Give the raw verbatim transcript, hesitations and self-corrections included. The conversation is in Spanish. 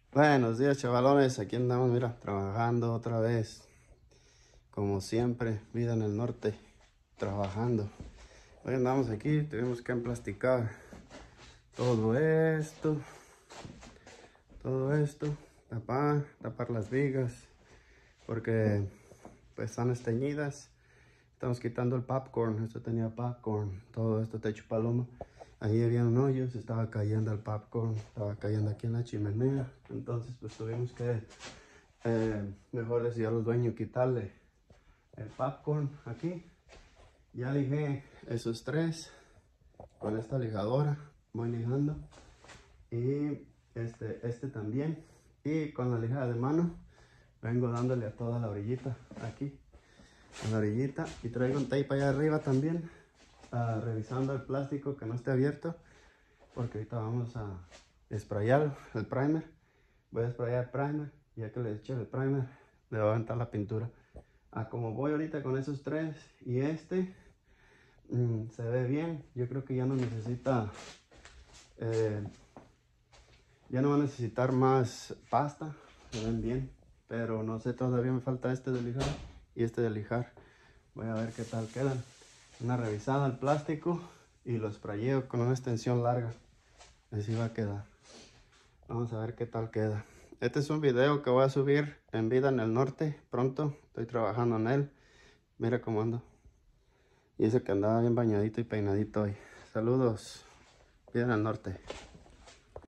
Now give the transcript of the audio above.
Buenos días, chavalones. Aquí andamos, mira, trabajando otra vez. Como siempre, vida en el norte, trabajando. Hoy andamos aquí, tenemos que emplasticar todo esto, todo esto, tapar, tapar las vigas, porque pues están esteñidas. Estamos quitando el popcorn, esto tenía popcorn, todo esto techo paloma. Ahí había un hoyo, se estaba cayendo el popcorn, estaba cayendo aquí en la chimenea. Entonces pues tuvimos que, eh, mejor decía los dueños, quitarle el popcorn aquí. Ya lijé esos tres con esta lijadora, voy lijando. Y este, este también. Y con la lijada de mano vengo dándole a toda la orillita aquí. A la orillita. Y traigo un tape allá arriba también. Uh, revisando el plástico que no esté abierto, porque ahorita vamos a sprayar el primer. Voy a sprayar el primer, ya que le eché el primer le voy a aventar la pintura. Ah, como voy ahorita con esos tres y este mmm, se ve bien. Yo creo que ya no necesita eh, ya no va a necesitar más pasta, se ven bien, pero no sé, todavía me falta este de lijar y este de lijar. Voy a ver qué tal quedan. Una revisada al plástico y lo sprayeo con una extensión larga. Así va a quedar. Vamos a ver qué tal queda. Este es un video que voy a subir en Vida en el Norte pronto. Estoy trabajando en él. Mira cómo ando. Y eso que andaba bien bañadito y peinadito hoy. Saludos. Vida en el Norte.